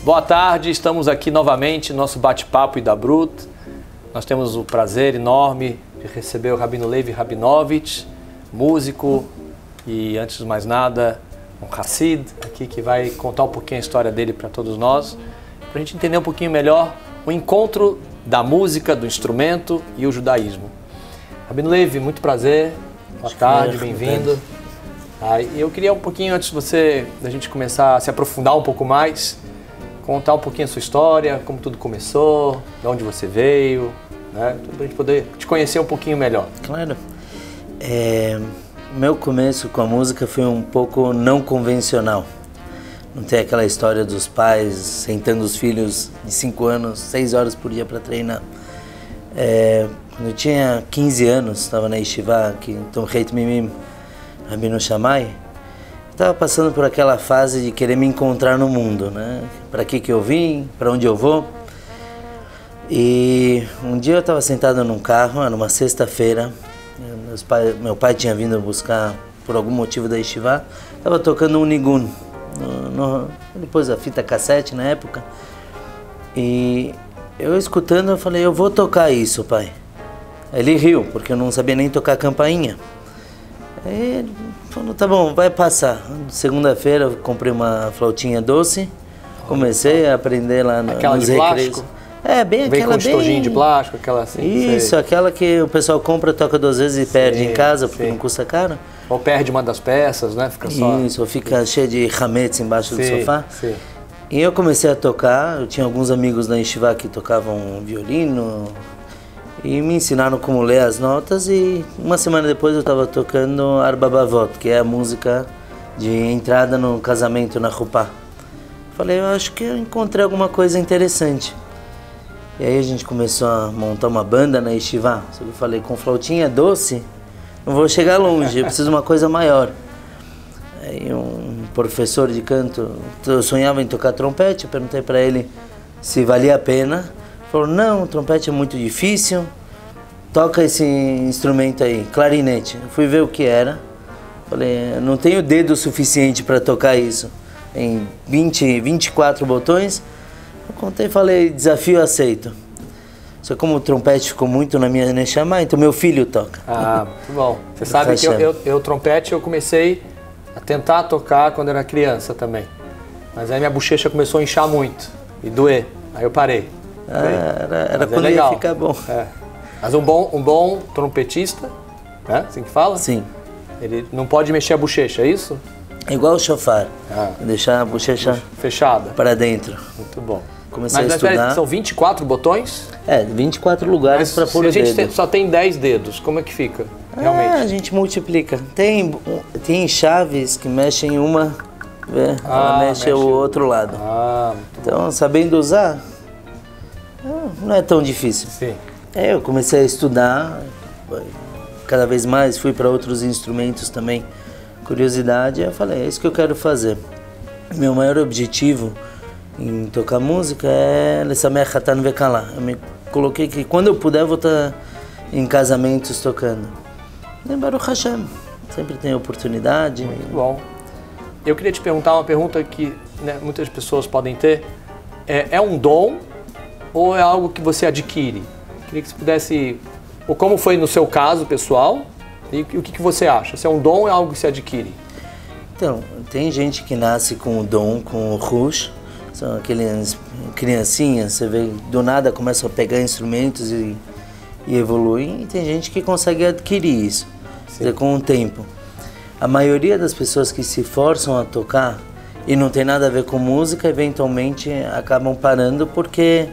Boa tarde, estamos aqui novamente no nosso bate-papo Hidabrut. Nós temos o prazer enorme de receber o Rabino Levi Rabinovich, músico e, antes de mais nada, um Hassid aqui que vai contar um pouquinho a história dele para todos nós, para a gente entender um pouquinho melhor o encontro da música, do instrumento e o judaísmo. Rabino Levi, muito prazer, boa tarde, bem-vindo. Eu queria um pouquinho, antes da gente começar a se aprofundar um pouco mais, contar um pouquinho a sua história, como tudo começou, de onde você veio, né? Para a gente poder te conhecer um pouquinho melhor. Claro. Meu começo com a música foi um pouco não convencional. Não tem aquela história dos pais sentando os filhos de 5 anos, 6 horas por dia para treinar. Quando eu tinha 15 anos, estava na Yeshiva, aqui em Tom Heit Mimim, Rabino Shammai, estava passando por aquela fase de querer me encontrar no mundo, né? Para que eu vim, para onde eu vou. E um dia eu estava sentado num carro, era uma sexta-feira, meu pai tinha vindo buscar por algum motivo da Yeshiva, estava tocando um nigun, depois a fita cassete na época, e eu escutando, eu falei, eu vou tocar isso, pai. Ele riu, porque eu não sabia nem tocar a campainha. Ele falou, tá bom, vai passar. Segunda-feira eu comprei uma flautinha doce, comecei a aprender lá nos recreios. Aquela de plástico? Bem aquela. Vem com estojinho de plástico, aquela assim. Isso, sei. Aquela que o pessoal compra, toca 2 vezes e perde em casa, porque não custa caro. Ou perde uma das peças, né? Fica só... Isso, ou fica cheio de hametz embaixo do sofá. Sim. E eu comecei a tocar, eu tinha alguns amigos na Yeshiva que tocavam violino, e me ensinaram como ler as notas, e uma semana depois eu estava tocando Arba Bavot, que é a música de entrada no casamento na Rupá. Falei, eu acho que eu encontrei alguma coisa interessante. E aí a gente começou a montar uma banda na Yeshiva. Só que eu falei, com flautinha doce, não vou chegar longe, eu preciso de uma coisa maior. Aí um professor de canto, eu sonhava em tocar trompete, eu perguntei para ele se valia a pena. Ele falou, não, o trompete é muito difícil, toca esse instrumento aí, clarinete. Eu fui ver o que era, falei, eu não tenho dedo suficiente para tocar isso. Em 24 botões, eu contei e falei, desafio aceito. Só que como o trompete ficou muito na minha neshama, então meu filho toca. Ah, muito bom. Você sabe que eu trompete eu comecei a tentar tocar quando era criança também. Mas aí minha bochecha começou a inchar muito e doer. Aí eu parei. Era quando ia ficar bom. Mas um bom trompetista, né? Assim que fala? Sim. Ele não pode mexer a bochecha, é isso? É igual o shofar. Deixar a bochecha fechada para dentro. Muito bom. Comecei a estudar. Mas são 24 botões? 24 lugares para pôr o dedo. Se a gente só tem 10 dedos, como é que fica? Realmente? A gente multiplica. Tem chaves que mexem uma, ela mexe o outro lado. Então, sabendo usar, não é tão difícil. Sim. Eu comecei a estudar, cada vez mais fui para outros instrumentos também. Curiosidade, eu falei, é isso que eu quero fazer. Meu maior objetivo em tocar música é Lesameach Hatan Vekala. Eu me coloquei que quando eu puder eu vou estar em casamentos tocando. E Baruch Hashem, sempre tem oportunidade. Muito bom. Eu queria te perguntar uma pergunta que, né, muitas pessoas podem ter. É um dom ou é algo que você adquire? Queria que você pudesse... Ou como foi no seu caso pessoal, e o que você acha? Se é um dom ou é algo que se adquire? Então, tem gente que nasce com o dom, com o rush. São aquelas criancinhas, você vê, do nada começam a pegar instrumentos e evoluem. E tem gente que consegue adquirir isso, quer dizer, com o tempo. A maioria das pessoas que se forçam a tocar e não tem nada a ver com música, eventualmente acabam parando porque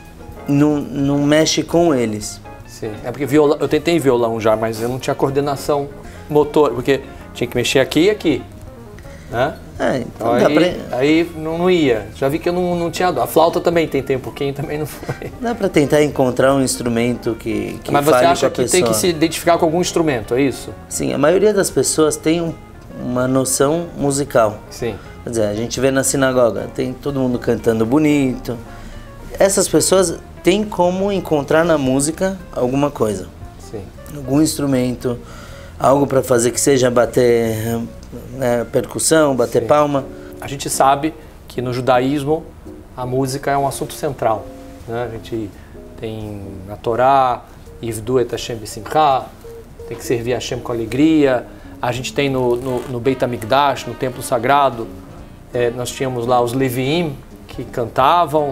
não mexe com eles. Sim, porque eu tentei violão já, mas eu não tinha coordenação motor, porque tinha que mexer aqui e aqui, né? Então aí não ia. Já vi que eu não tinha dó. A flauta também tentei um pouquinho, também não foi. Dá para tentar encontrar um instrumento que Mas você acha que tem que se identificar com algum instrumento, é isso? Sim, a maioria das pessoas tem uma noção musical. Sim. Quer dizer, a gente vê na sinagoga, tem todo mundo cantando bonito. Essas pessoas têm como encontrar na música alguma coisa. Sim. Algum instrumento, algo para fazer que seja bater percussão, bater palma. A gente sabe que no judaísmo a música é um assunto central, né? A gente tem na Torá, Ivdu et Hashem b'simcha, tem que servir a Hashem com alegria. A gente tem no Beit HaMikdash, no Templo Sagrado, nós tínhamos lá os Leviim, que cantavam,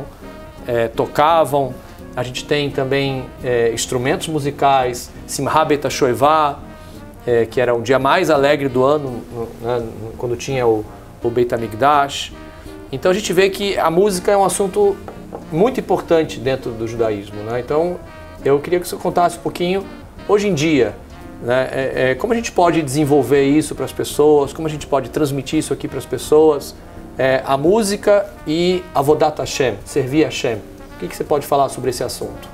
tocavam. A gente tem também instrumentos musicais, Simcha Beit HaShoevah, que era o dia mais alegre do ano, né, quando tinha o Beit HaMikdash. Então a gente vê que a música é um assunto muito importante dentro do judaísmo, né? Então eu queria que você contasse um pouquinho, hoje em dia, né, como a gente pode desenvolver isso para as pessoas, como a gente pode transmitir isso aqui para as pessoas, a música e Avodat Hashem, servir a Hashem. O que você pode falar sobre esse assunto?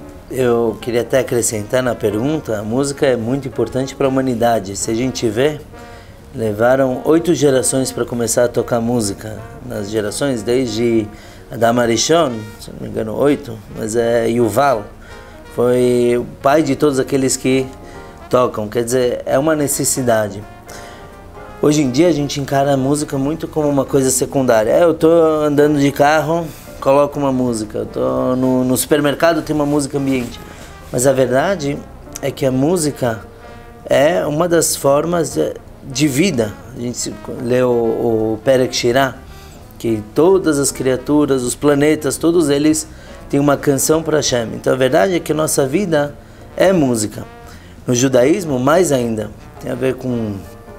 Eu queria até acrescentar na pergunta, a música é muito importante para a humanidade. Se a gente vê, levaram 8 gerações para começar a tocar música. Nas gerações, desde Adam Arishon, se não me engano 8, mas é Yuval, foi o pai de todos aqueles que tocam. Quer dizer, é uma necessidade. Hoje em dia a gente encara a música muito como uma coisa secundária. Eu estou andando de carro, coloco uma música. Eu estou no supermercado, tem uma música ambiente. Mas a verdade é que a música é uma das formas de vida. A gente lê o Perek Shirah, que todas as criaturas, os planetas, todos eles têm uma canção para Hashem. Então a verdade é que a nossa vida é música. No judaísmo, mais ainda, tem a ver com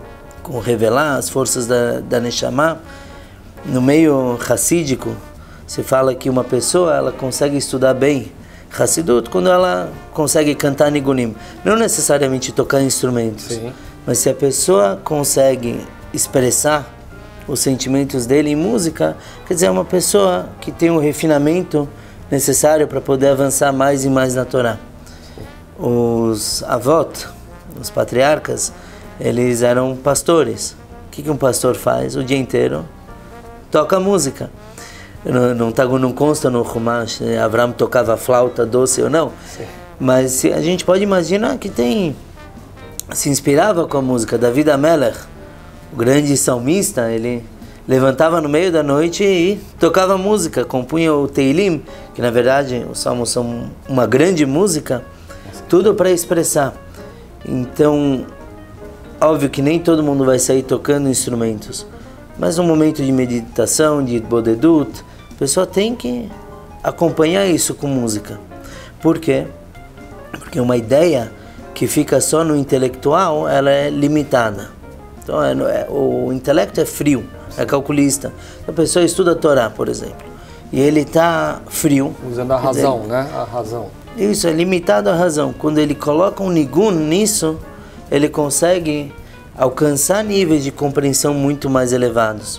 revelar as forças da Neshama. No meio hassídico, se fala que uma pessoa ela consegue estudar bem Hassidut quando ela consegue cantar nigunim. Não necessariamente tocar instrumentos, sim, mas se a pessoa consegue expressar os sentimentos dele em música, quer dizer, é uma pessoa que tem um refinamento necessário para poder avançar mais e mais na Torá. Os avot, os patriarcas, eles eram pastores. O que um pastor faz? O dia inteiro toca música. Não consta no Chumash, Avraham tocava flauta doce ou não. Sim. Mas a gente pode imaginar que se inspirava com a música. David HaMelech, o grande salmista, ele levantava no meio da noite e tocava música, compunha o Teilim, que na verdade os salmos são uma grande música, tudo para expressar. Então, óbvio que nem todo mundo vai sair tocando instrumentos, mas no momento de meditação, de bodedut, a pessoa tem que acompanhar isso com música. Por quê? Porque uma ideia que fica só no intelectual, ela é limitada. Então, o intelecto é frio, é calculista. A pessoa estuda a Torá, por exemplo, e ele está frio. Usando a razão, né? A razão. Isso, é limitado à razão. Quando ele coloca um nigun nisso, ele consegue alcançar níveis de compreensão muito mais elevados.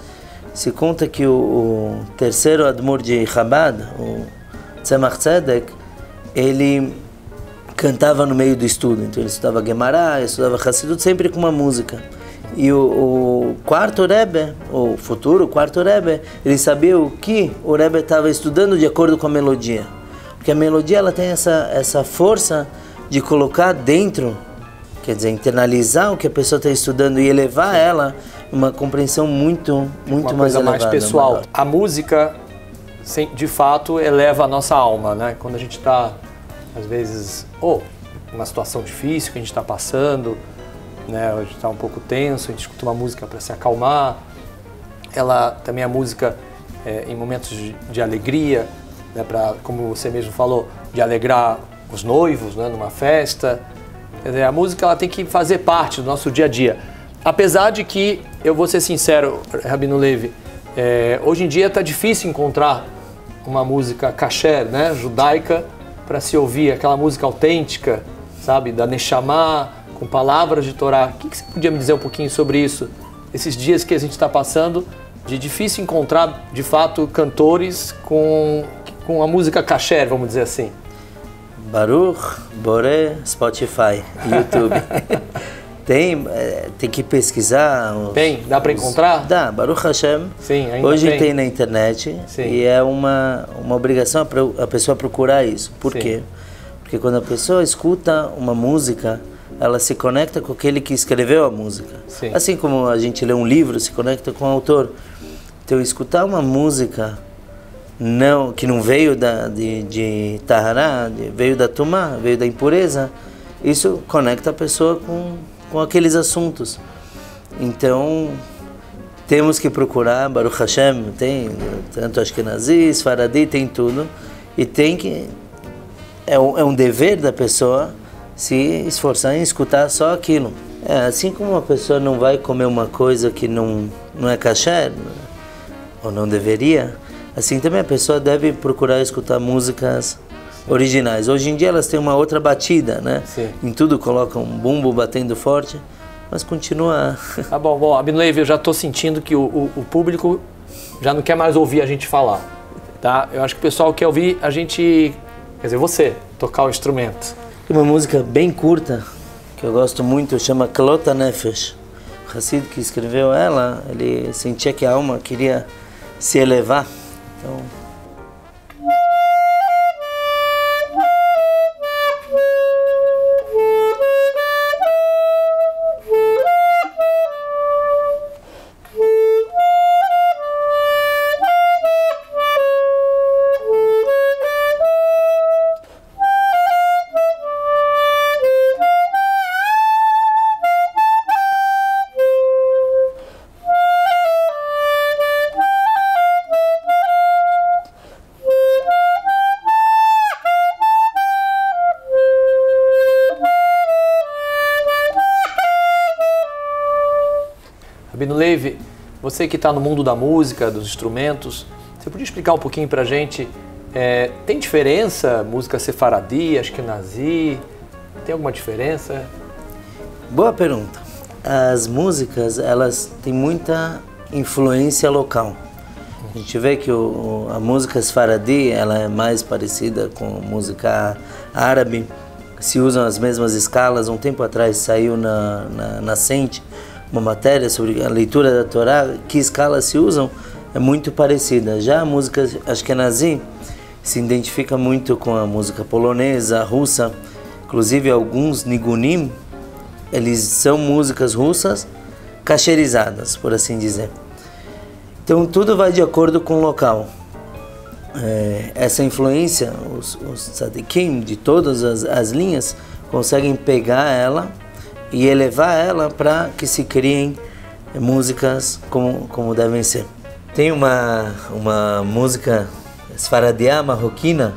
Se conta que o terceiro Admor de Chabad, o Tzemach Tzedek, ele cantava no meio do estudo. Então ele estudava Gemara, estudava Hassidut, sempre com uma música. E o quarto Rebbe, o futuro quarto Rebbe, ele sabia o que o Rebbe estava estudando de acordo com a melodia. Porque a melodia ela tem essa força de colocar dentro, quer dizer, internalizar o que a pessoa está estudando e elevar ela uma compreensão muito mais elevada. Uma coisa mais pessoal. Maior. A música, de fato, eleva a nossa alma, né? Quando a gente está, às vezes, uma situação difícil que a gente está passando, né? A gente está um pouco tenso, a gente escuta uma música para se acalmar. Também a música, em momentos de alegria, né? Como você mesmo falou, de alegrar os noivos, né? Numa festa. Quer dizer, a música ela tem que fazer parte do nosso dia a dia. Apesar de que, eu vou ser sincero, Rabino Levi, hoje em dia está difícil encontrar uma música kasher, né, judaica, para se ouvir, aquela música autêntica, sabe, da Neshama, com palavras de Torá. O que você podia me dizer um pouquinho sobre isso? Esses dias que a gente está passando, de difícil encontrar, de fato, cantores com a música kasher, vamos dizer assim. Baruch, Boré, Spotify, YouTube. Tem que pesquisar. Dá para encontrar? Dá, Baruch Hashem. Sim, ainda hoje tem na internet. Sim. E é uma obrigação a pessoa procurar isso. Por quê? Porque quando a pessoa escuta uma música, ela se conecta com aquele que escreveu a música. Sim. Assim como a gente lê um livro, se conecta com o autor. Então, escutar uma música que não veio de Tahará, veio da Tumá, veio da impureza, isso conecta a pessoa com aqueles assuntos. Então, temos que procurar, Baruch Hashem, tem tanto Ashkenazi, Sfaradi, tem tudo, e é um dever da pessoa se esforçar em escutar só aquilo. Assim como uma pessoa não vai comer uma coisa que não é kasher, ou não deveria, assim também a pessoa deve procurar escutar músicas originais. Hoje em dia elas têm uma outra batida, né? Sim. Em tudo colocam um bumbo batendo forte, mas continua... Tá bom, Rabino Levi, eu já estou sentindo que o público já não quer mais ouvir a gente falar, tá? Eu acho que o pessoal quer ouvir a gente, quer dizer, você, tocar o instrumento. Tem uma música bem curta, que eu gosto muito, chama Klot HaNefesh. O Hassid que escreveu ela, ele sentia que a alma queria se elevar. Então... Rabino Levi, você que está no mundo da música, dos instrumentos, você podia explicar um pouquinho para a gente, tem diferença música sefaradi, ashkenazi, tem alguma diferença? Boa pergunta. As músicas, elas têm muita influência local. A gente vê que a música sefaradi, ela é mais parecida com a música árabe, se usam as mesmas escalas. Um tempo atrás saiu na Nascente uma matéria sobre a leitura da Torá, que escalas se usam, é muito parecida. Já a música ashkenazi se identifica muito com a música polonesa, russa, inclusive alguns nigunim, eles são músicas russas cacherizadas, por assim dizer. Então tudo vai de acordo com o local. Essa influência, os tzadikim de todas as linhas conseguem pegar ela e elevar ela para que se criem músicas como devem ser. Tem uma música sfaradiá, marroquina,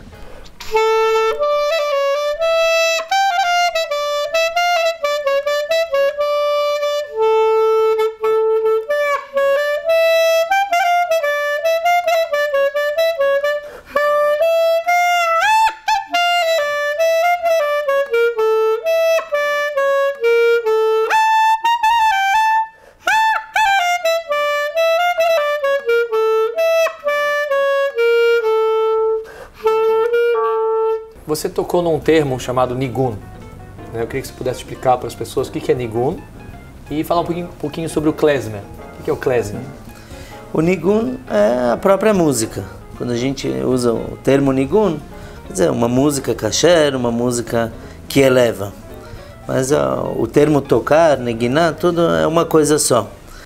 Você tocou num termo chamado nigun, né? Eu queria que você pudesse explicar para as pessoas o que é nigun e falar um pouquinho sobre o klezmer. O que é o klezmer? O nigun é a própria música. Quando a gente usa o termo nigun, quer dizer, uma música kasher, uma música que eleva. Mas o termo tocar, neginá, tudo é uma coisa só.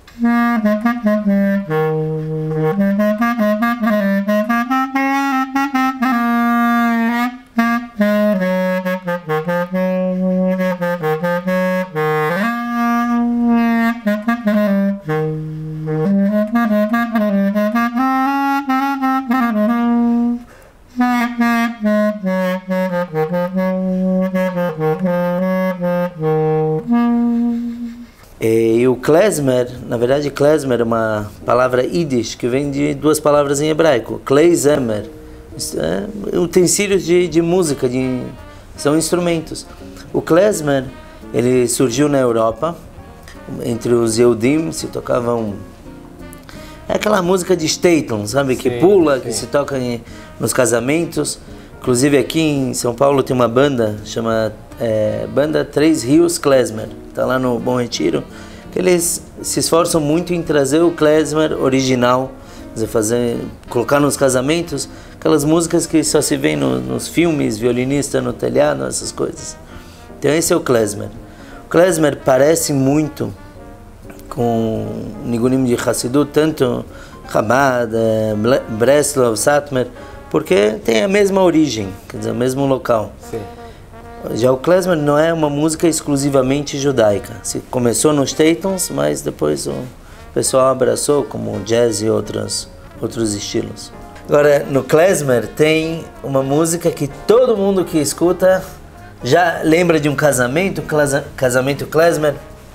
E o klezmer, na verdade klezmer é uma palavra yiddish que vem de duas palavras em hebraico, klezmer, utensílios de música, são instrumentos. O klezmer, ele surgiu na Europa, entre os Yehudim se tocavam, é aquela música de Staton, sabe, que pula, que se toca nos casamentos. Inclusive aqui em São Paulo tem uma banda, chama Banda Três Rios Klezmer, está lá no Bom Retiro, que eles se esforçam muito em trazer o klezmer original, colocar nos casamentos aquelas músicas que só se vê nos filmes, violinista no telhado, essas coisas. Então esse é o klezmer. O klezmer parece muito com o nigunim de Hassidut, tanto Chabad, Breslov, Satmar, porque tem a mesma origem, quer dizer, o mesmo local. Sim. Já o klezmer não é uma música exclusivamente judaica. Se começou nos Teitons, mas depois o pessoal abraçou como jazz e outros estilos. Agora, no klezmer tem uma música que todo mundo que escuta já lembra de um casamento klezmer.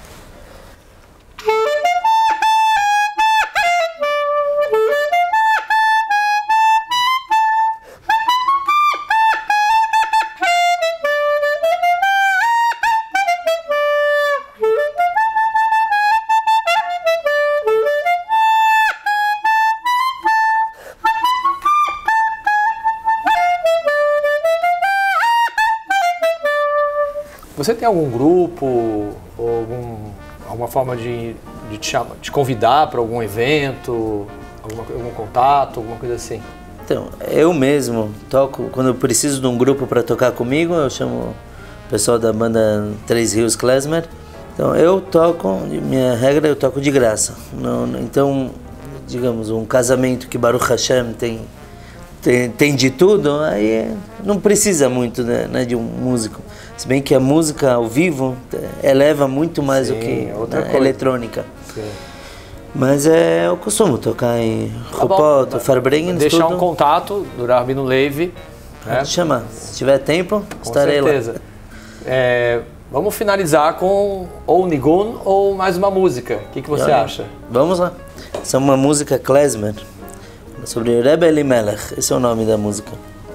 Você tem algum grupo ou alguma forma de te convidar para algum evento, algum contato, alguma coisa assim? Então, eu mesmo toco, quando eu preciso de um grupo para tocar comigo, eu chamo o pessoal da banda Três Rios Klezmer. Então, eu toco, minha regra, eu toco de graça. Então, digamos, um casamento que Baruch Hashem tem de tudo, aí não precisa muito, né, de um músico. Se bem que a música ao vivo eleva muito mais do que a eletrônica. Sim. Mas eu costumo tocar em Rupot, Farbrengen, deixar tudo. Um contato do Rabino Levi. Pode chamar. Se tiver tempo, estarei certeza. Lá. Vamos finalizar com ou Nigun ou mais uma música. O que você acha? Vamos lá. Essa é uma música klezmer sobre Rebbe Elimelech. Esse é o nome da música.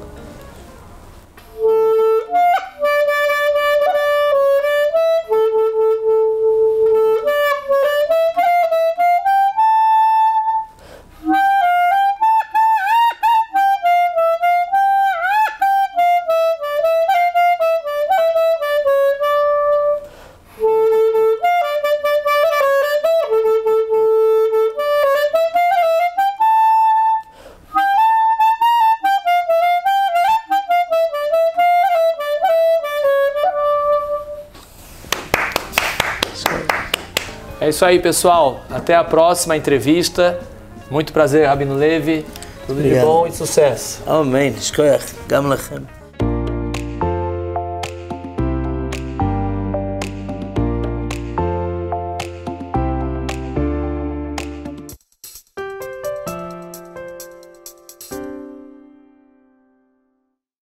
É isso aí, pessoal. Até a próxima entrevista. Muito prazer, Rabino Levi. Tudo de bom e sucesso. Amém. Shkoyach. Gam lachem.